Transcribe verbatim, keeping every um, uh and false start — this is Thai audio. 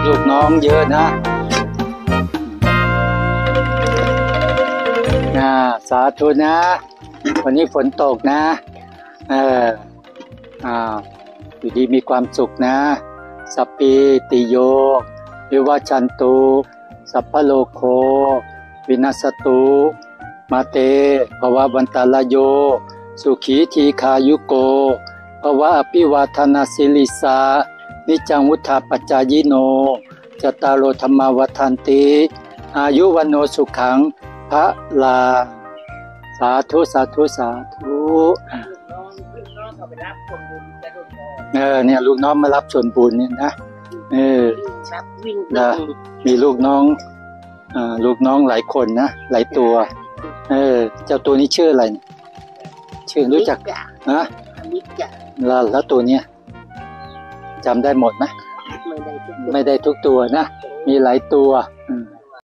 ลูกน้องเยอะนะนะสาธุนะวันนี้ฝนตกนะเอออ่าอยู่ดีมีความสุขนะสัพพิติโยวิวัชชันตุสัพพโลกโควินัสตุมาเตภวะวันตาลโยสุขีทีคายุโกภวะอภิวาทนาสิลิสานิจังวุธาปัจจายโนจตารโอธรรมวัฏันติอายุวันโนสุขังพระลาสาธุสาธุสาธุเออเนี่ยลูกน้องมารับส่วนบุญเนี่ยนะเออนะมีลูกน้องอ่าลูกน้องหลายคนนะหลายตัวเออเจ้าตัวนี้ชื่ออะไรชื่อรู้จักนะแล้วแล้วตัวเนี้ยจำได้หมดไหมไม่ได้ทุกตัวนะมีหลายตัวอืม